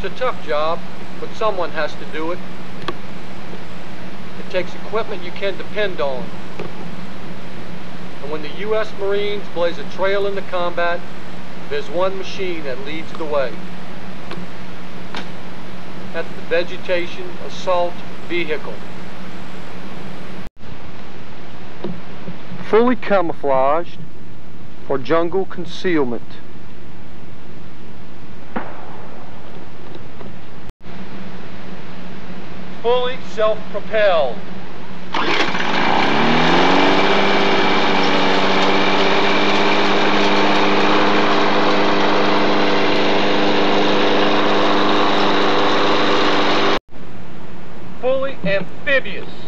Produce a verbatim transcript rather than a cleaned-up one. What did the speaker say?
It's a tough job, but someone has to do it. It takes equipment you can depend on. And when the U S Marines blaze a trail into combat, there's one machine that leads the way. That's the Vegetation Assault Vehicle. Fully camouflaged for jungle concealment. Fully self-propelled. Fully amphibious.